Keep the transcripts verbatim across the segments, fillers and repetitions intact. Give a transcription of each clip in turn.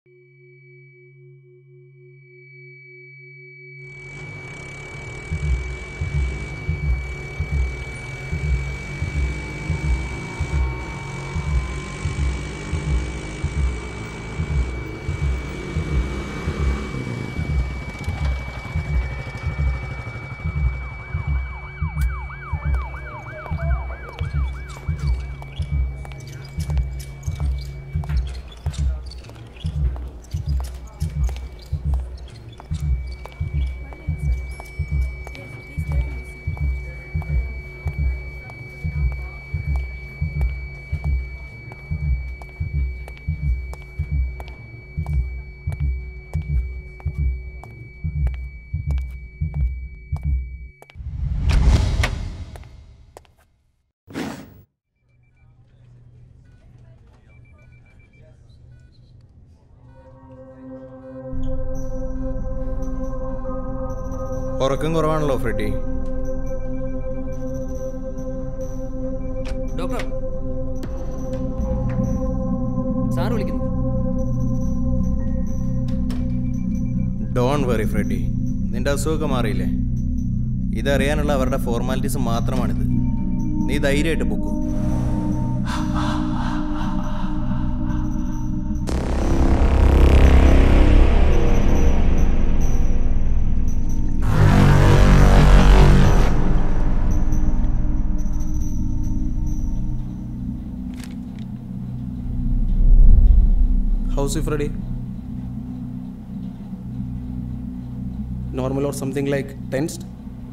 ഉറക്കം കുറവാണല്ലോ Freddy. Doctor sir വിളിക്കുന്നു. ഡോൺ വെറി ഫ്രെഡി, നിന്റെ അസുഖമൊക്കെ മാറിയില്ലേ? ഇതറിയാനുള്ള അവരുടെ ഫോർമാലിറ്റീസ് മാത്രമാണിത്. നീ ധൈര്യമായിട്ട് പൊക്കൂ. How's he, Freddy? Normal or something like tensed?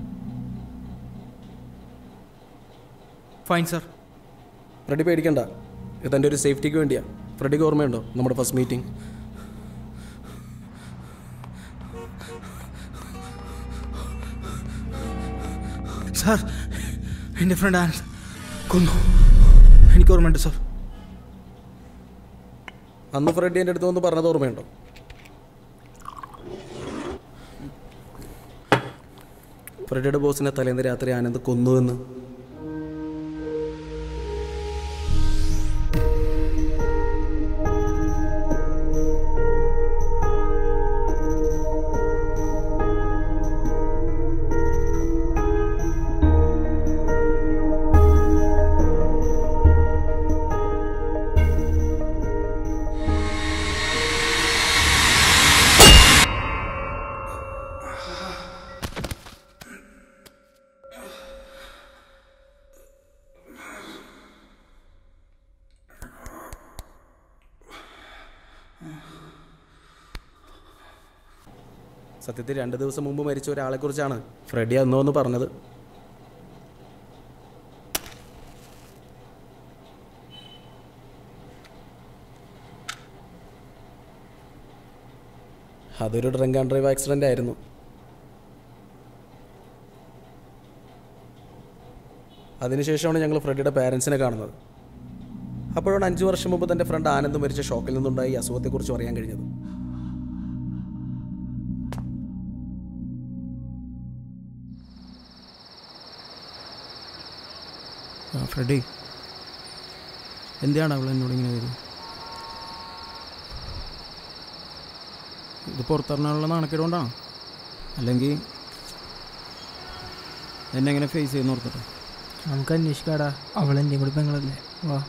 Fine, sir. Freddy പേടിക്കണ്ട, ഇതെൻ്റെ ഒരു സേഫ്റ്റിക്ക് വേണ്ടിയാണ്. ഫ്രെഡിക്ക് ഓർമ്മയുണ്ടോ നമ്മുടെ ഫസ്റ്റ് മീറ്റിംഗ്? സാർ, എൻ്റെ ഫ്രണ്ട് ആനന്ദ് കൊന്നു. എനിക്ക് ഓർമ്മയുണ്ട് സാർ. അന്ന് ഫ്രെഡി എൻ്റെ അടുത്ത് വന്ന് പറഞ്ഞത് ഓർമ്മയുണ്ടോ? ഫ്രെഡിയുടെ ബോസിനെ തലേന്ന് രാത്രി ആനന്ദ് കൊന്നുവെന്ന്. സത്യത്തിൽ രണ്ട് ദിവസം മുമ്പ് മരിച്ച ഒരാളെക്കുറിച്ചാണ് ഫ്രെഡി അന്നോ എന്ന് പറഞ്ഞത്. അതൊരു ഡ്രങ്ക് ആൻഡ് ഡ്രൈവ് ആക്സിഡൻ്റ് ആയിരുന്നു. അതിനുശേഷമാണ് ഞങ്ങൾ ഫ്രെഡിയുടെ പാരൻസിനെ കാണുന്നത്. അപ്പോഴാണ് അഞ്ച് വർഷം മുമ്പ് തൻ്റെ ഫ്രണ്ട് ആനന്ദ് മരിച്ച ഷോക്കിൽ നിന്നുണ്ടായി ഈ അസുഖത്തെക്കുറിച്ച് അറിയാൻ കഴിഞ്ഞത്. ഫ്രെഡി, എന്തിനാണ് അവൾ എന്നോട് ഇങ്ങനെ ചെയ്തത്? ഇത് പുറത്തിറങ്ങാനുള്ള നാണക്കേടുകൊണ്ടാണ്, അല്ലെങ്കിൽ എന്നെ എങ്ങനെ ഫേസ് ചെയ്യുന്ന ഓർത്തിട്ട്? നമുക്ക് അന്വേഷിക്കാടാ, അവളെൻ്റെയും കൂടി പെങ്ങളല്ലേ. വാ.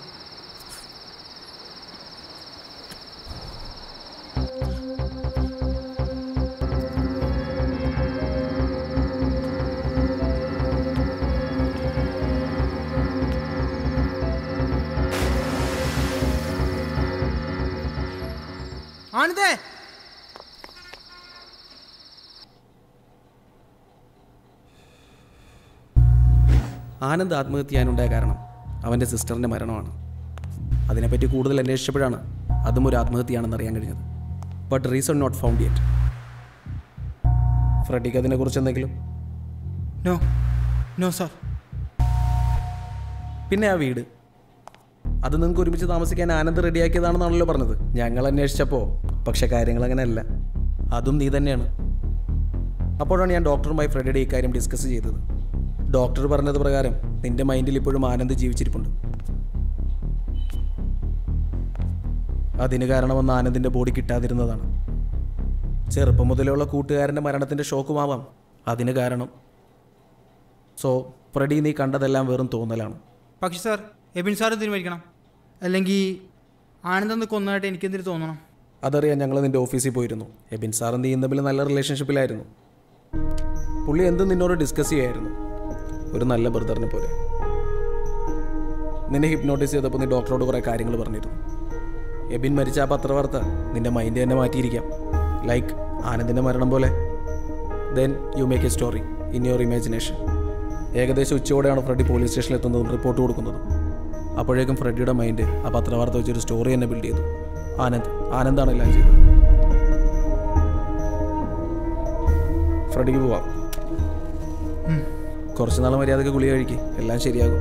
ആനന്ദേ, ആനന്ദ് ആത്മഹത്യ ചെയ്യാനുണ്ടായ കാരണം അവൻ്റെ സിസ്റ്ററിൻ്റെ മരണമാണ്. അതിനെപ്പറ്റി കൂടുതൽ അന്വേഷിച്ചപ്പോഴാണ് അതും ഒരു ആത്മഹത്യയാണെന്ന് അറിയാൻ കഴിഞ്ഞത്. But reason not found yet. ഫ്രെഡിക്ക് അതിനെക്കുറിച്ച് എന്തെങ്കിലും? No no sir. പിന്നെ ആ വീട്, അത് നിങ്ങൾക്ക് ഒരുമിച്ച് താമസിക്കാൻ ആനന്ദ് റെഡിയാക്കിയതാണെന്നാണല്ലോ പറഞ്ഞത്. ഞങ്ങൾ അന്വേഷിച്ചപ്പോൾ പക്ഷെ കാര്യങ്ങൾ അങ്ങനെയല്ല. അതും നീ തന്നെയാണ്. അപ്പോഴാണ് ഞാൻ ഡോക്ടറുമായി ഫ്രെഡിയുടെ ഈ കാര്യം ഡിസ്കസ് ചെയ്തത്. ഡോക്ടർ പറഞ്ഞത് പ്രകാരം നിന്റെ മൈൻഡിൽ ഇപ്പോഴും ആനന്ദ് ജീവിച്ചിരിപ്പുണ്ട്. അതിന് കാരണമെന്ന് ആനന്ദിൻ്റെ ബോഡി കിട്ടാതിരുന്നതാണ്. ചെറുപ്പം മുതലുള്ള കൂട്ടുകാരൻ്റെ മരണത്തിൻ്റെ ഷോക്കുമാവാം അതിന് കാരണം. സോ ഫ്രെഡി, നീ കണ്ടതെല്ലാം വെറും തോന്നലാണ്. പക്ഷെ സാർ, എബിൻ സാർ തീരുമാനിക്കണം. അല്ലെങ്കിൽ ആനന്ദന്ന് കൊന്നതായിട്ട് എനിക്കെന്തിനു തോന്നണം? അതറിയാൻ ഞങ്ങൾ നിൻ്റെ ഓഫീസിൽ പോയിരുന്നു. എബിൻ സാറും നീയും തമ്മിൽ നല്ല റിലേഷൻഷിപ്പിലായിരുന്നു. പുള്ളി എന്തും നിന്നോട് ഡിസ്കസ് ചെയ്യായിരുന്നു, ഒരു നല്ല ബ്രദറിനെ പോലെ. നിന്നെ ഹിപ്നോട്ടൈസ് ചെയ്തപ്പോൾ നീ ഡോക്ടറോട് കുറേ കാര്യങ്ങൾ പറഞ്ഞിരുന്നു. എബിൻ മരിച്ച ആ പത്രവാർത്ത നിൻ്റെ മൈൻഡ് തന്നെ മാറ്റിയിരിക്കാം, ലൈക്ക് ആനന്ദിൻ്റെ മരണം പോലെ. Then you make a story in your imagination. ഏകദേശം ഉച്ചയോടെയാണ് ഫ്രെഡി പോലീസ് സ്റ്റേഷനിൽ എത്തുന്നതും റിപ്പോർട്ട് കൊടുക്കുന്നതും. അപ്പോഴേക്കും ഫ്രെഡിയുടെ മൈൻഡ് ആ പത്രവാർത്ത വെച്ചൊരു സ്റ്റോറി തന്നെ ബിൽഡ് ചെയ്തു. ആനന്ദ് ആനന്ദാണ് എല്ലാം ചെയ്തത്. ഫ്രെഡിക്ക് പോവാം. കുറച്ച് നാൾ മര്യാദക്ക് ഗുളിക കഴിക്കും, എല്ലാം ശരിയാകും.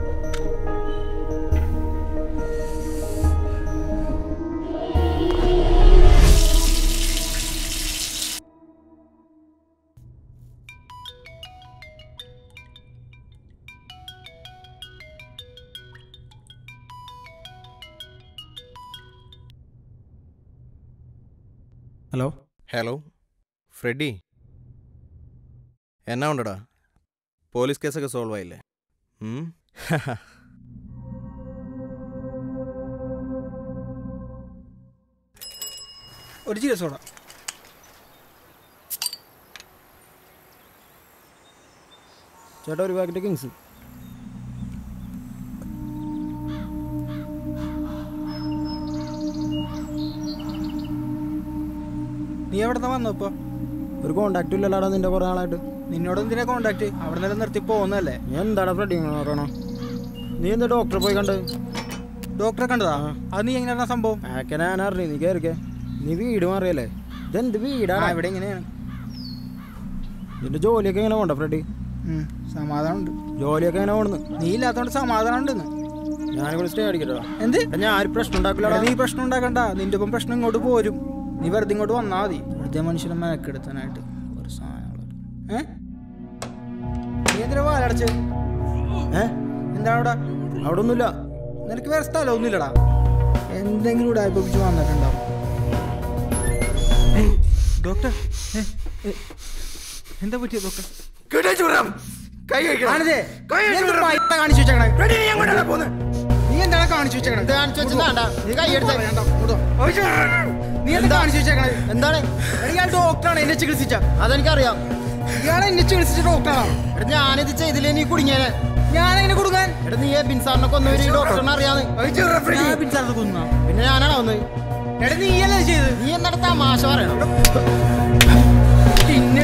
ഹലോ ഹലോ ഫ്രെഡി, എന്നാ ഉണ്ടടാ? പോലീസ് കേസൊക്കെ സോൾവ് ആയില്ലേ? ഉം? ഒരു ചീര സോഡ. ചേട്ടാ ഒരു പാക്കറ്റ് കിങ്സ്. നീ എവിടെ വന്നു ഇപ്പോൾ? ഒരു കോണ്ടാക്ട് ഇല്ലല്ലോടാ നിന്റെ കുറേ നാളായിട്ട്. നിന്നോട് എന്തിനാ കോണ്ടാക്ട്? അവിടെ നിന്നെല്ലാം നിർത്തി പോകുന്നല്ലേ. ഞാൻ എന്താടാ ഫ്രെഡി ഇങ്ങനെ പറയണോ? നീ എന്താ ഡോക്ടറെ പോയി കണ്ട്? ഡോക്ടറെ കണ്ടതാ? അത് നീ എങ്ങനെയാണ് സംഭവം? ആക്കെ ഞാൻ അറിഞ്ഞു. നീ കയറിക്കേ. നീ വീട് മാറിയല്ലേ? ഇതെന്ത് വീടാണ്? ഇവിടെ എങ്ങനെയാണ് നിന്റെ ജോലിയൊക്കെ എങ്ങനെ പോണ്ട ഫ്രെഡി? സമാധാനമുണ്ട്. ജോലിയൊക്കെ എങ്ങനെ പോണെന്ന്? നീ ഇല്ലാത്തതുകൊണ്ട് സമാധാനം ഉണ്ടെന്ന്. ഞാനിവിടെ സ്റ്റേ അടിക്കട്ടോ. എന്ത്? ഞാൻ ആരും പ്രശ്നം ഉണ്ടാക്കില്ല. നീ പ്രശ്നം ഉണ്ടാക്കണ്ട. നിന്റെ ഒപ്പം പ്രശ്നം ഇങ്ങോട്ട് പോരും. നീ വെറുതെ ഇങ്ങോട്ട് വന്നാൽ മതി. ഇവിടുത്തെ മനുഷ്യനെ മെനക്കെടുത്താനായിട്ട് ഒരു സാധനങ്ങൾ. ഏ നീ എന്തിനാ വാലടച്ച്? ഏ എന്താണ് അവിടെ? അവിടെ ഒന്നുമില്ല. നിനക്ക് വേറെ സ്ഥലം ഒന്നുമില്ലടാ. എന്തെങ്കിലും ഇവിടെ ആയിപ്പിച്ച് വന്നിട്ടുണ്ടാവും. ഡോക്ടർ എന്താ പറ്റിയ ഡോക്ടർ? കാണിച്ചു വെച്ചേക്കണേ. നീ എന്താണ് കാണിച്ചു വെച്ചേക്കണേ? നീ എന്താ കാണിച്ചു വെച്ചേക്കണേ? എന്താണ്? ഇയാൾ ഡോക്ടറാണ് എന്നെ ചികിത്സിച്ച. അതെനിക്കറിയാം. ഇയാളെ എന്നെ ചികിത്സിച്ച ഡോക്ടറാണ്. ഞാനിത് ചെയ്തില്ലേ നീ കുടുങ്ങിയാനെ? ഞാനെങ്ങനെ കൊടുക്കാൻ? എടാ നീ ബിൻ സാറിനെ കൊന്നൊരു ഡോക്ടറിനെ അറിയാന്ന്. ബിൻ സാറിനെ കൊന്ന പിന്നെ ഞാനാണ് വന്നത്. എടാ നീയല്ലേ ചെയ്ത്? നീ എന്നിട്ട് തമാശ പറയണം. പിന്നെ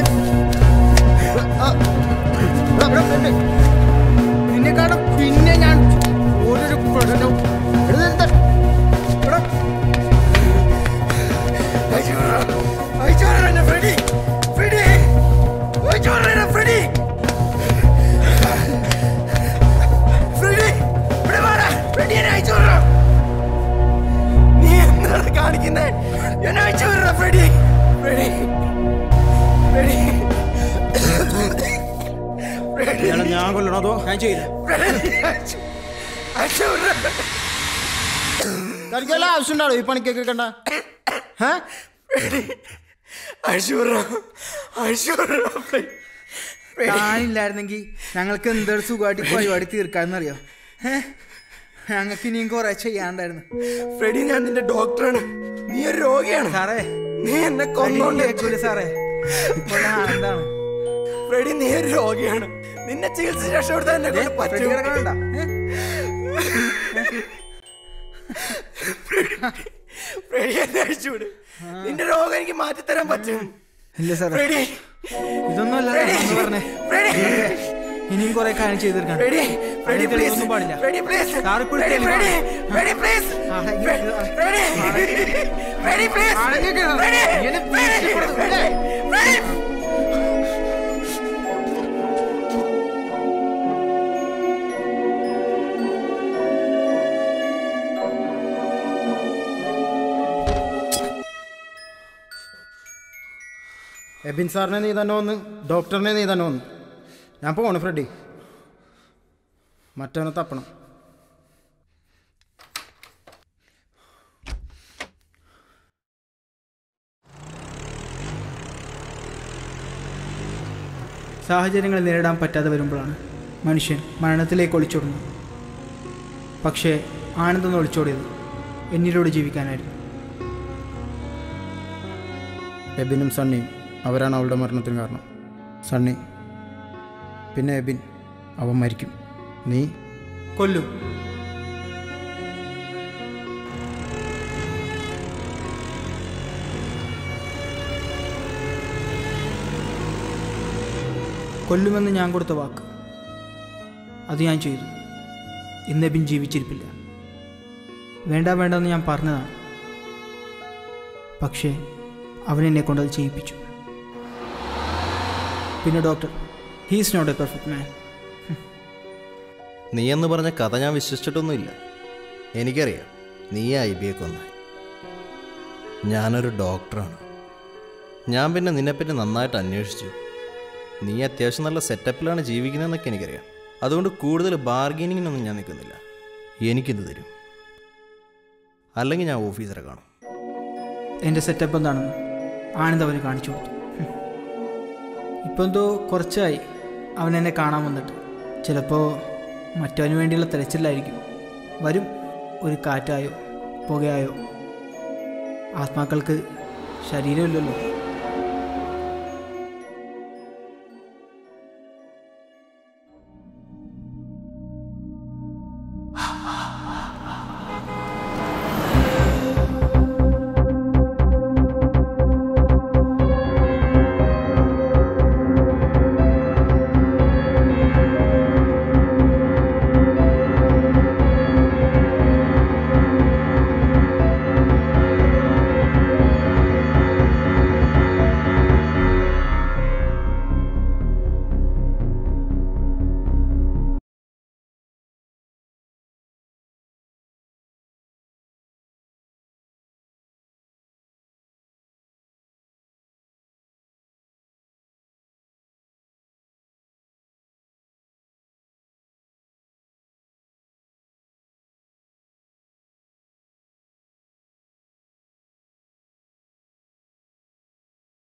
നിന്നെ കാണാം. പിന്നെ ഞാൻ ഓരോരു പ്രശ്നവും കാണിക്കുന്നേ. ഞാൻ കൊല്ലണോ അതോ ഞാൻ ചെയ്യില്ല. തനിക്കല്ല ആവശ്യമുണ്ടാവും ഈ പണിക്കൊക്കെ കണ്ട. ഞാനില്ലായിരുന്നെങ്കിൽ ഞങ്ങൾക്ക് എന്തൊരു സുഖമായിട്ട് പരിപാടി തീർക്കാമെന്നറിയോ? ഞങ്ങൾക്ക് ഇനിയും കുറെ ചെയ്യാണ്ടായിരുന്നു. ഫ്രെഡി, ഞാൻ നിന്റെ ഡോക്ടറാണ്. നീ ഒരു രോഗിയാണ് സാറേ. നീ എന്നെ കൊന്നോണ്ടേക്കൂല സാറേ. ഇപ്പോൾ ആനന്ദാണ്. ഫ്രെഡി, നീ ഒരു രോഗിയാണ്. നിന്നെ ചികിത്സ രക്ഷപ്പെടുത്താൻ എന്നെ കൊണ്ട് പറ്റും. ഫ്രെഡി, എന്നെ അഴിച്ചുവിട്. നിന്റെ രോഗം എനിക്ക് മാറ്റിത്തരാൻ പറ്റും. ഇല്ല സാറേ, ഫ്രെഡി ഇതൊന്നും അല്ല പറഞ്ഞേ. ഇനിയും കുറെ കാര്യം ചെയ്ത് തീർക്കാൻ ഒന്നും പാടില്ല. എബിൻ സാറിനെ നീ തന്നെ വന്ന്, ഡോക്ടറിനെ നീ തന്നെ വന്ന്. ഞാൻ പോകണം ഫ്രെഡി. മറ്റവനെ തപ്പണം. സാഹചര്യങ്ങൾ നേരിടാൻ പറ്റാതെ വരുമ്പോഴാണ് മനുഷ്യൻ മരണത്തിലേക്ക് ഒളിച്ചോടുന്നത്. പക്ഷേ ആനന്ദം ഒളിച്ചോടിയത് എന്നിലൂടെ ജീവിക്കാനായിരുന്നു. എബിനും സണ്ണിയും അവരാണ് അവളുടെ മരണത്തിന് കാരണം. സണ്ണി പിന്നെ എബിൻ, അവൻ മരിക്കും. നീ കൊല്ലും. കൊല്ലുമെന്ന് ഞാൻ കൊടുത്ത വാക്ക്, അത് ഞാൻ ചെയ്തു. ഇന്ന് എബിൻ ജീവിച്ചിരിപ്പില്ല. വേണ്ട വേണ്ടെന്ന് ഞാൻ പറഞ്ഞതാണ്. പക്ഷേ അവനെന്നെ കൊണ്ടത് ചെയ്യിപ്പിച്ചു. പിന്നെ doctor, he is not a perfect man. നീ എന്ന് പറഞ്ഞ കഥ ഞാൻ വിശ്വസിച്ചിട്ടൊന്നുമില്ല. എനിക്കറിയാം നീ ഐ ബി എ കൊന്ന. ഞാനൊരു ഡോക്ടറാണ്. ഞാൻ പിന്നെ നിന്നെപ്പറ്റി നന്നായിട്ട് അന്വേഷിച്ചു. നീ അത്യാവശ്യം നല്ല സെറ്റപ്പിലാണ് ജീവിക്കുന്നതെന്നൊക്കെ എനിക്കറിയാം. അതുകൊണ്ട് കൂടുതൽ ബാർഗെയിനിങ്ങിനൊന്നും ഞാൻ നിൽക്കുന്നില്ല. എനിക്കിത് തരും, അല്ലെങ്കിൽ ഞാൻ ഓഫീസറെ കാണും. എൻ്റെ സെറ്റപ്പ് എന്താണെന്ന് ആനന്ദ് അവന് കാണിച്ചു കൊടുത്തു. ഇപ്പം എന്തോ കുറച്ചായി അവൻ എന്നെ കാണാൻ വന്നിട്ട്. ചിലപ്പോൾ മറ്റവന് വേണ്ടിയുള്ള തിരച്ചിലായിരിക്കും. വരും, ഒരു കാറ്റായോ പുകയായോ. ആത്മാക്കൾക്ക് ശരീരമില്ലല്ലോ.